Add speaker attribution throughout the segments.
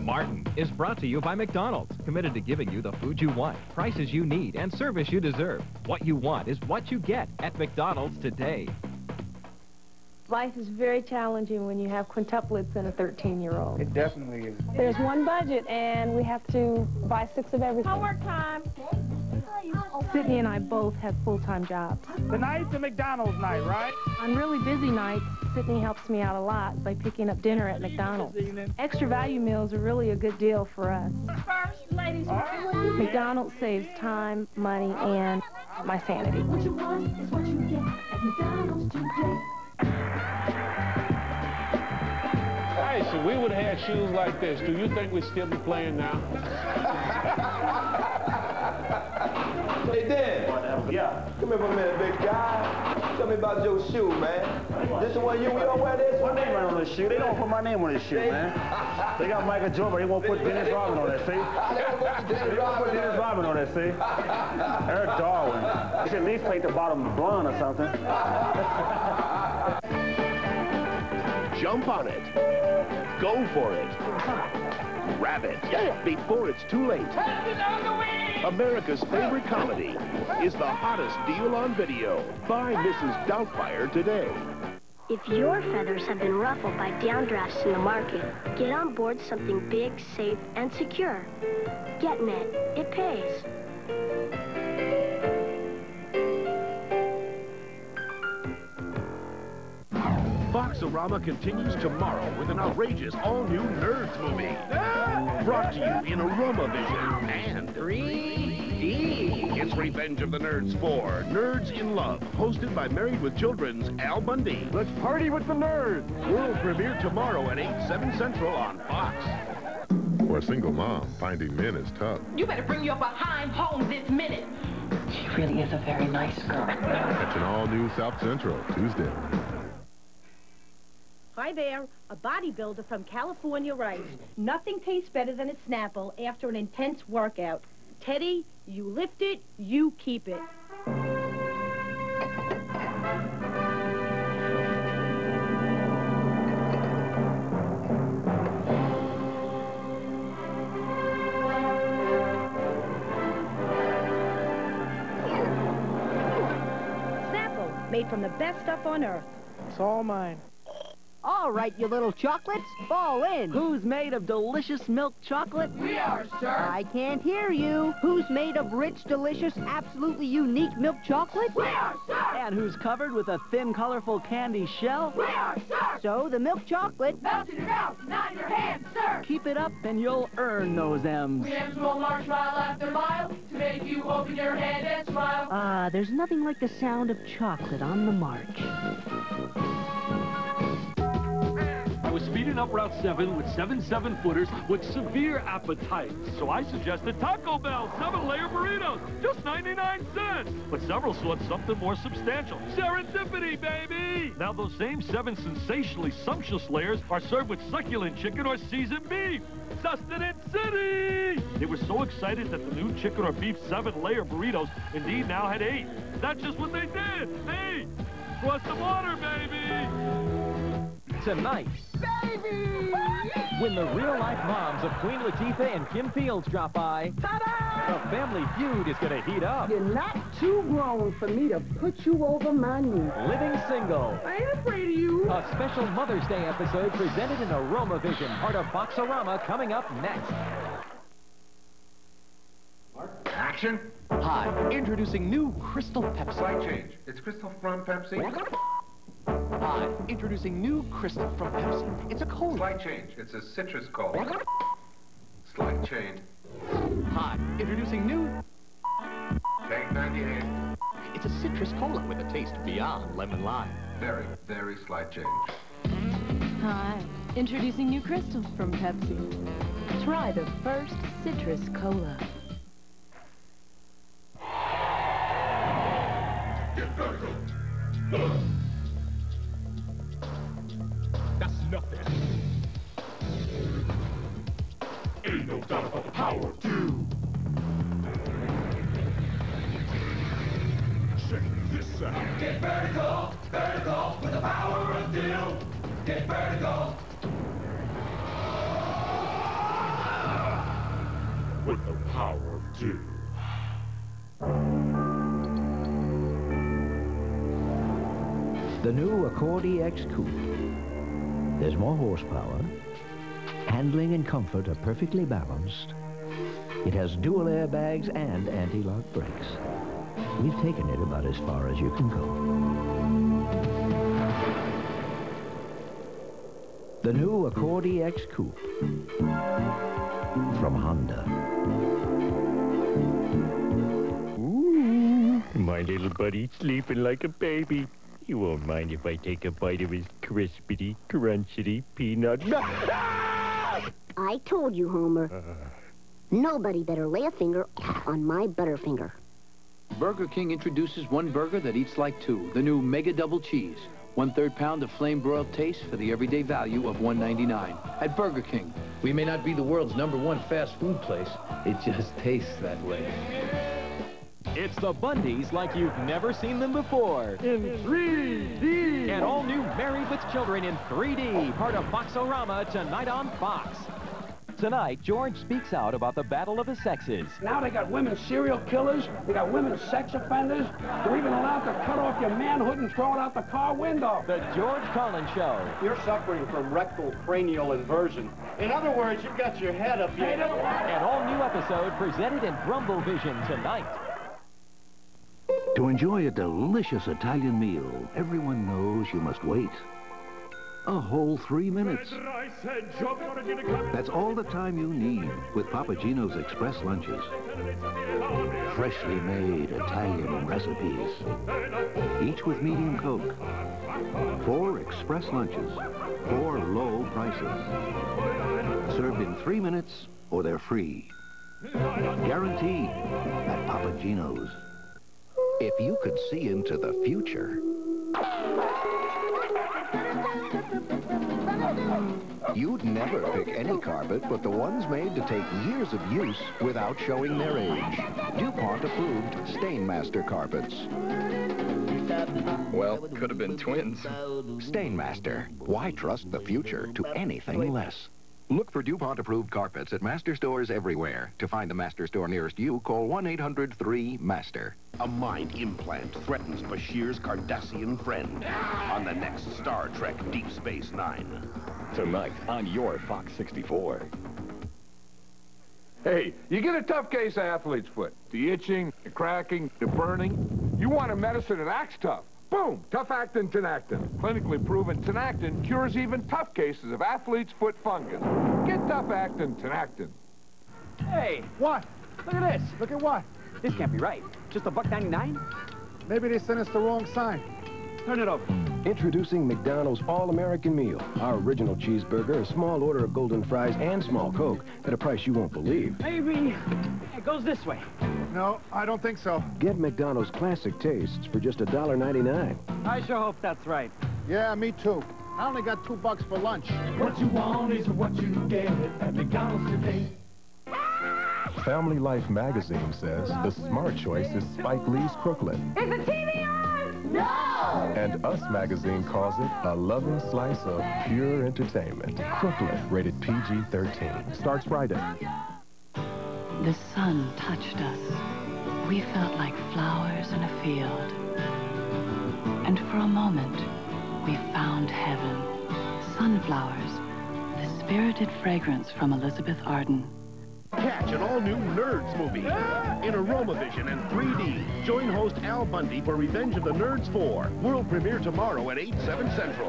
Speaker 1: Martin is brought to you by McDonald's, committed to giving you the food you want, prices you need, and service you deserve. What you want is what you get at McDonald's today.
Speaker 2: Life is very challenging when you have quintuplets and a 13-year-old.
Speaker 3: It definitely is.
Speaker 2: There's one budget, and we have to buy 6 of everything. Homework time. Sydney and I both have full-time jobs.
Speaker 3: Tonight's a McDonald's night, right?
Speaker 2: On really busy nights, Sydney helps me out a lot by picking up dinner at McDonald's. Extra value meals are really a good deal for us.
Speaker 4: First, ladies,
Speaker 2: McDonald's saves time, money, and my sanity.
Speaker 4: what you want is what you get at McDonald's today.
Speaker 5: Hey, so we would have had shoes like this. Do you think we'd still be playing now?
Speaker 6: Hey, Dan.
Speaker 7: Yeah.
Speaker 6: Come here for a minute, big guy. Tell me about your shoe, man. This the one we don't wear this?
Speaker 7: My name right on this shoe. They don't put my name on this shoe, man. They got Michael Jordan. They won't put Dennis Rodman on that, see? They won't put Dennis Rodman on that, see? Eric Darwin. They should at least paint the bottom blonde or something.
Speaker 8: Jump on it. Go for it. Grab it before it's too late. America's favorite comedy is the hottest deal on video. Buy Mrs. Doubtfire today.
Speaker 9: If your feathers have been ruffled by downdrafts in the market, get on board something big, safe, and secure. GetNet. It pays.
Speaker 8: Fox-O-Rama continues tomorrow with an outrageous all-new Nerds movie. Brought to you in Aroma Vision and 3D. It's Revenge of the Nerds 4, Nerds in Love, hosted by Married with Children's Al Bundy.
Speaker 3: Let's party with the nerds.
Speaker 8: World premiere tomorrow at 8, 7 Central on Fox.
Speaker 10: For a single mom, finding men is tough.
Speaker 4: You better bring your behind home this minute.
Speaker 11: She really is a very nice girl.
Speaker 10: Catch an all-new South Central, Tuesday.
Speaker 12: Hi there, a bodybuilder from California writes, nothing tastes better than a Snapple after an intense workout. Teddy, you lift it, you keep it. Snapple, made from the best stuff on earth.
Speaker 3: It's all mine.
Speaker 13: All right, you little chocolates, fall in. Who's made of delicious milk chocolate?
Speaker 4: We are, sir.
Speaker 13: I can't hear you. Who's made of rich, delicious, absolutely unique milk chocolate?
Speaker 4: We are, sir.
Speaker 13: And who's covered with a thin, colorful candy shell?
Speaker 4: We are, sir.
Speaker 13: So the milk chocolate.
Speaker 4: Melt in your mouth, not in your hand, sir.
Speaker 13: Keep it up and you'll earn those M's.
Speaker 4: We M's will march mile after mile to make you open your hand and smile.
Speaker 13: Ah, there's nothing like the sound of chocolate on the march.
Speaker 14: I was speeding up Route 7 with 7 7-footers with severe appetite. So I suggested Taco Bell 7-layer burritos, just 99 cents. But several sought something more substantial. Serendipity, baby! Now those same 7 sensationally sumptuous layers are served with succulent chicken or seasoned beef. Sustenance City! They were so excited that the new chicken or beef 7-layer burritos indeed now had 8. That's just what they did. 8! Cross the water, baby!
Speaker 1: Tonight,
Speaker 4: Baby!
Speaker 1: when the real-life moms of Queen Latifah and Kim Fields drop by, the Family Feud is going to heat up.
Speaker 15: You're not too grown for me to put you over my knee.
Speaker 1: Living Single.
Speaker 15: I ain't afraid of you.
Speaker 1: A special Mother's Day episode presented in Aroma Vision, part of Fox-O-Rama, coming up next.
Speaker 16: Action.
Speaker 1: Hi, introducing new Crystal Pepsi.
Speaker 16: Slight change. It's Crystal from Pepsi.
Speaker 1: Hi, introducing new Crystal from Pepsi. It's a cola.
Speaker 16: Slight change. It's a citrus cola. Slight change.
Speaker 1: Hi, introducing new...
Speaker 16: Take 98.
Speaker 1: It's a citrus cola with a taste beyond lemon lime.
Speaker 16: Very, very slight change.
Speaker 17: Hi, introducing new Crystal from Pepsi. Try the first citrus cola.
Speaker 18: Get vertical. That's nothing. Ain't no doubt about the power, too. Check this out. Get vertical, vertical, with the power of steel. Get vertical.
Speaker 8: with the power of 2.
Speaker 19: The new Accord EX Coupe. There's more horsepower. Handling and comfort are perfectly balanced. It has dual airbags and anti-lock brakes. We've taken it about as far as you can go. The new Accord EX Coupe from Honda.
Speaker 20: Ooh, my little buddy's sleeping like a baby. You won't mind if I take a bite of his crispity, crunchity peanut.
Speaker 9: I told you, Homer. Nobody better lay a finger on my Butterfinger.
Speaker 21: Burger King introduces one burger that eats like two. The new Mega Double Cheese. 1/3 pound of flame-broiled taste for the everyday value of $1.99. At Burger King, we may not be the world's #1 fast food place. It just tastes that way.
Speaker 1: It's the Bundys like you've never seen them before.
Speaker 3: In 3D!
Speaker 1: And all new Married with Children in 3D, part of Fox-O-Rama, tonight on Fox. Tonight, George speaks out about the battle of the sexes.
Speaker 22: Now they got women serial killers, they got women sex offenders, they're even allowed to cut off your manhood and throw it out the car window.
Speaker 1: The George Carlin Show.
Speaker 23: You're suffering from rectal cranial inversion. In other words, you've got your head up here.
Speaker 1: An all-new episode presented in Rumble Vision tonight.
Speaker 24: To enjoy a delicious Italian meal, everyone knows you must wait. A whole 3 minutes. That's all the time you need with Papa Gino's Express Lunches. Freshly made Italian recipes. Each with medium Coke. 4 Express Lunches. 4 low prices. Served in 3 minutes or they're free. Guaranteed at Papa Gino's.
Speaker 25: If you could see into the future, you'd never pick any carpet but the ones made to take years of use without showing their age. DuPont-approved Stainmaster carpets.
Speaker 16: Well, could have been twins.
Speaker 25: Stainmaster. Why trust the future to anything less? Look for DuPont-approved carpets at Master stores everywhere. To find the Master store nearest you, call 1-800-3-MASTER.
Speaker 8: A mind implant threatens Bashir's Cardassian friend on the next Star Trek Deep Space Nine.
Speaker 26: Tonight on your Fox 64.
Speaker 5: Hey, you get a tough case of athlete's foot. The itching, the cracking, the burning. You want a medicine that acts tough. Boom! Tough-actin Tinactin. Clinically proven Tinactin cures even tough cases of athlete's foot fungus. Get tough-actin Tinactin.
Speaker 3: Hey, what? Look at this. Look at what?
Speaker 27: This can't be right. Just $1.99?
Speaker 3: Maybe they sent us the wrong sign.
Speaker 27: Turn it over.
Speaker 28: Introducing McDonald's All-American Meal. Our original cheeseburger, a small order of golden fries, and small Coke at a price you won't believe.
Speaker 27: Maybe it goes this way.
Speaker 3: No, I don't think so.
Speaker 28: Get McDonald's classic tastes for just $1.99.
Speaker 27: I sure hope that's right.
Speaker 3: Yeah, me too. I only got $2 for lunch.
Speaker 18: What you want is what you get at McDonald's today.
Speaker 10: Family Life magazine says the smart choice is Spike Lee's Crooklet.
Speaker 4: Is the TV on? No!
Speaker 10: And Us magazine calls it a loving slice of pure entertainment. Crooklet, rated PG-13. Starts Friday.
Speaker 11: The sun touched us. We felt like flowers in a field. And for a moment, we found heaven. Sunflowers, the spirited fragrance from Elizabeth Arden.
Speaker 8: Catch an all-new Nerds movie in Aromavision and 3D. Join host Al Bundy for Revenge of the Nerds 4. World premiere tomorrow at 8/7 Central.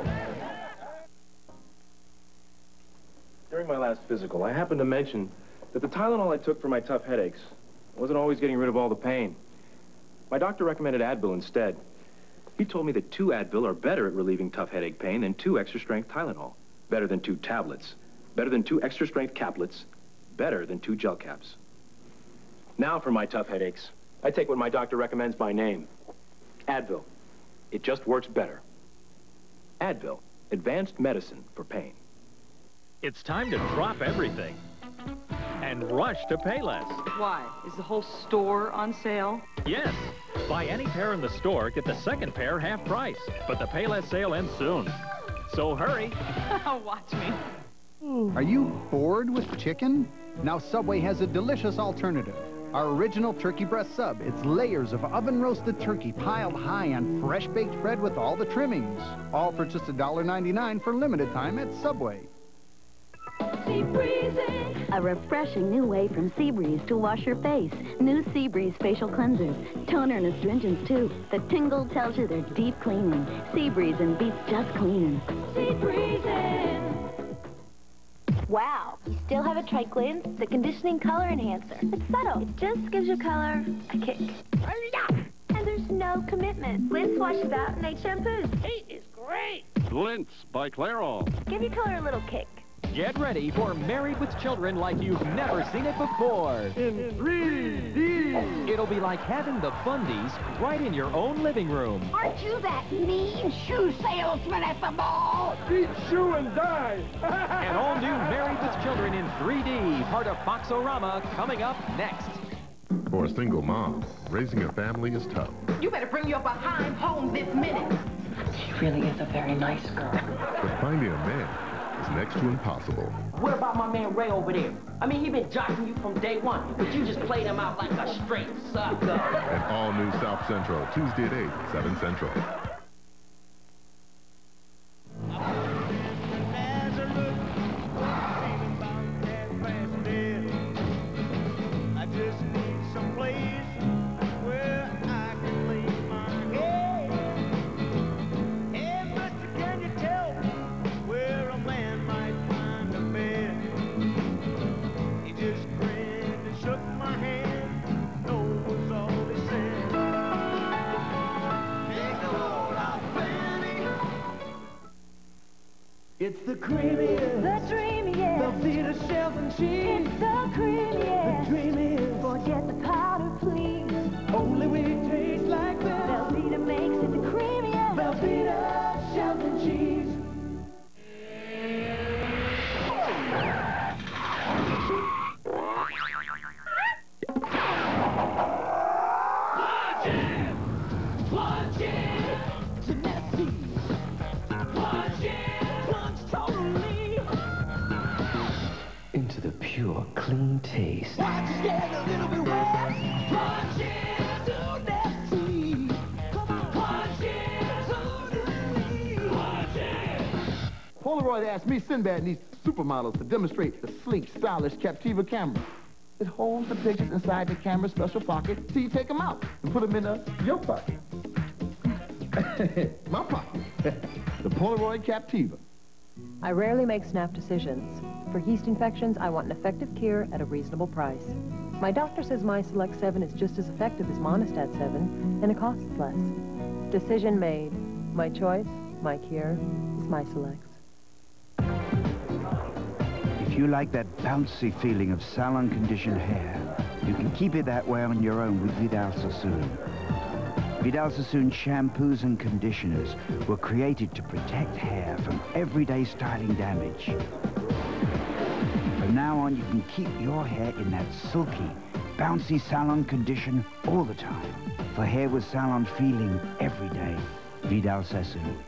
Speaker 29: During my last physical, I happened to mention that the Tylenol I took for my tough headaches wasn't always getting rid of all the pain. My doctor recommended Advil instead. He told me that 2 Advil are better at relieving tough headache pain than 2 extra-strength Tylenol. Better than 2 tablets. Better than 2 extra-strength caplets. Better than 2 gel caps. Now for my tough headaches, I take what my doctor recommends by name. Advil. It just works better. Advil. Advanced medicine for pain.
Speaker 1: It's time to drop everything and rush to Payless.
Speaker 30: Why? Is the whole store on sale?
Speaker 1: Yes. Buy any pair in the store, get the second pair half price. But the Payless sale ends soon. So hurry.
Speaker 30: Watch me.
Speaker 31: Are you bored with chicken?
Speaker 2: Now Subway has a delicious alternative. Our original turkey breast sub. It's layers of oven-roasted turkey piled high on fresh-baked bread with all the trimmings. All for just $1.99 for limited time at Subway.
Speaker 6: A refreshing new way from Seabreeze to wash your face. New Seabreeze facial cleansers. Toner and astringents, too. The tingle tells you they're deep cleaning. Seabreeze and beats just cleaning. Seabreeze.
Speaker 9: Wow, you still have a tri-cleanse? The conditioning color enhancer. It's subtle. It just gives your color a kick. And there's no commitment. Glints washes out and 8 shampoos. 8 is great.
Speaker 7: Glints by Clairol.
Speaker 9: Give your color a little kick.
Speaker 1: Get ready for Married with Children like you've never seen it before.
Speaker 3: In 3D.
Speaker 1: It'll be like having the Fundies right in your own living room.
Speaker 18: Aren't you that mean shoe salesman at the mall?
Speaker 3: Eat shoe and die.
Speaker 1: An all-new Married with Children in 3D, part of Fox-O-Rama, coming up next.
Speaker 10: For a single mom, raising a family is tough.
Speaker 18: You better bring your behind home this minute.
Speaker 11: She really is a very nice girl.
Speaker 10: But finding a man is next to impossible.
Speaker 12: What about my man Ray over there? I mean, he been jocking you from day one, but you just played him out like a straight sucker.
Speaker 10: An all-new South Central, Tuesday at 8, 7 Central.
Speaker 18: It's the creamiest,
Speaker 9: The dreamiest,
Speaker 18: Velveeta shelf and cheese.
Speaker 9: it's the creamiest.
Speaker 18: The dreamiest,
Speaker 9: Forget the powder, please.
Speaker 18: only when it tastes like this.
Speaker 9: Velveeta makes it the creamiest.
Speaker 18: Velveeta shelf and cheese. Plunge in, tenacity. Plunge in, plunge totally.
Speaker 13: Into the pure, clean taste.
Speaker 18: Watch it get a little bit wet. Plunge in, tenacity. Come on, plunge in, totally. Plunge in.
Speaker 3: Polaroid asked me, Sinbad needs supermodels to demonstrate the sleek, stylish Captiva camera. It holds the pictures inside the camera's special pocket till you take them out and put them in your pocket. My pocket. The Polaroid Captiva.
Speaker 14: I rarely make snap decisions. For yeast infections, I want an effective cure at a reasonable price. My doctor says My Select 7 is just as effective as Monistat 7, and it costs less. Decision made. My choice, my cure, is My Select.
Speaker 15: If you like that bouncy feeling of salon-conditioned hair, you can keep it that way on your own with Vidal Sassoon. Vidal Sassoon shampoos and conditioners were created to protect hair from everyday styling damage. From now on, you can keep your hair in that silky, bouncy salon condition all the time. For hair with salon feeling every day, Vidal Sassoon.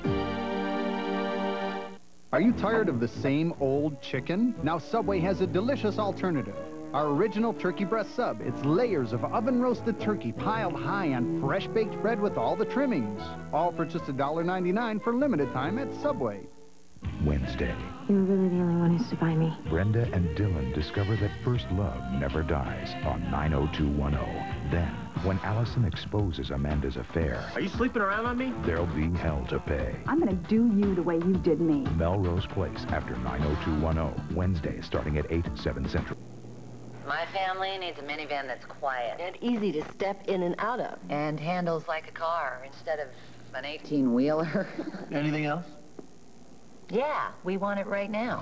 Speaker 2: Are you tired of the same old chicken? Now Subway has a delicious alternative. Our original turkey breast sub. It's layers of oven-roasted turkey piled high on fresh-baked bread with all the trimmings. All for just $1.99 for limited time at Subway.
Speaker 17: Wednesday,
Speaker 9: You're really the only one who's to buy me.
Speaker 17: Brenda and Dylan discover that first love never dies on 90210. Then, when Allison exposes Amanda's affair,
Speaker 12: Are you sleeping around on me?
Speaker 17: there'll be hell to pay.
Speaker 19: I'm gonna do you the way you did me.
Speaker 17: Melrose Place after 90210. Wednesday, starting at 8, 7 Central.
Speaker 20: My family needs a minivan that's quiet.
Speaker 31: And easy to step in and out of.
Speaker 20: And handles like a car instead of an 18-wheeler.
Speaker 12: Anything else?
Speaker 20: Yeah, we want it right now.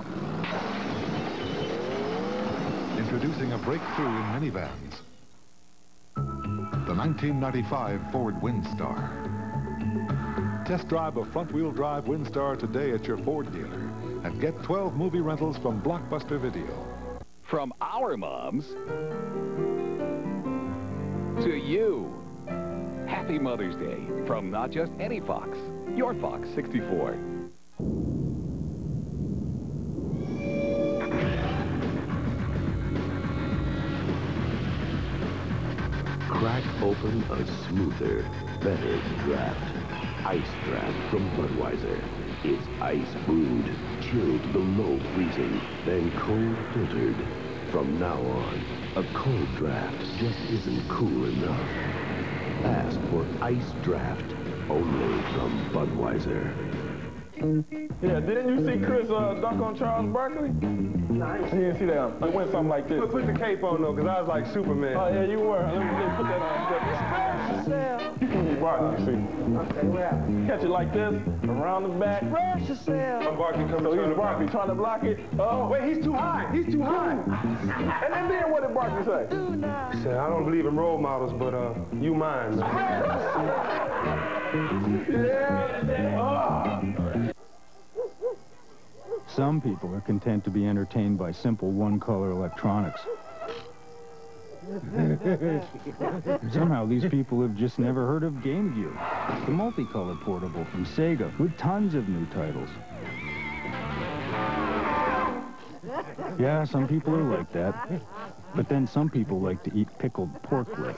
Speaker 32: Introducing a breakthrough in minivans. The 1995 Ford Windstar. Test drive a front-wheel drive Windstar today at your Ford dealer and get 12 movie rentals from Blockbuster Video.
Speaker 26: From our moms to you. Happy Mother's Day from not just any Fox, your Fox 64.
Speaker 4: crack open a smoother, better draft. Ice Draft from Budweiser. It's ice brewed, chilled below freezing, then cold filtered. From now on, a cold draft just isn't cool enough. Ask for Ice Draft, only from Budweiser.
Speaker 5: Yeah, didn't you see Chris dunk on Charles Barkley? No, I didn't see that. I went something like this.
Speaker 8: Put the cape on, though, because I was like Superman.
Speaker 5: Oh, yeah, you were. Let me put that on. You can be Barkley, you see. Okay, where? Catch it like this, around the back. Brace yourself.
Speaker 8: I'm Barkley coming.
Speaker 5: So he's Barkley trying to block it. Oh,
Speaker 8: wait, he's too high. He's too high.
Speaker 5: And then what did Barkley say?
Speaker 8: He said, I don't believe in role models, but you mine.
Speaker 5: Yeah. Oh.
Speaker 16: Some people are content to be entertained by simple one-color electronics. Somehow these people have just never heard of Game Gear, the multicolor portable from Sega with tons of new titles. Yeah, some people are like that. But then some people like to eat pickled pork lips.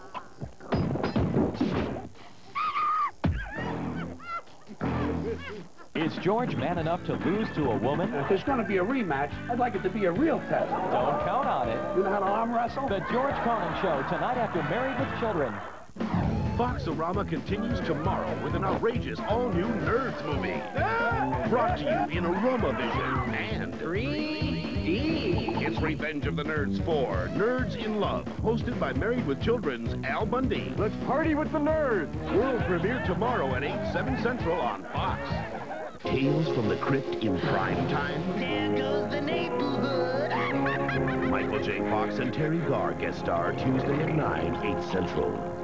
Speaker 1: Is George man enough to lose to a woman?
Speaker 21: If there's going to be a rematch, I'd like it to be a real test.
Speaker 1: Don't count on it.
Speaker 21: You know how to arm wrestle?
Speaker 1: The George Conan Show, tonight after Married with Children.
Speaker 22: Fox-O-Rama continues tomorrow with an outrageous all-new Nerds movie. Brought to you in a Rama Vision and 3D. It's Revenge of the Nerds 4, Nerds in Love, hosted by Married with Children's Al Bundy.
Speaker 8: Let's party with the nerds.
Speaker 22: World premiere tomorrow at 8, 7 Central on Fox.
Speaker 4: Tales from the Crypt in prime time.
Speaker 18: There goes the neighborhood.
Speaker 4: Michael J. Fox and Terry Garr guest star Tuesday at 9, 8 Central.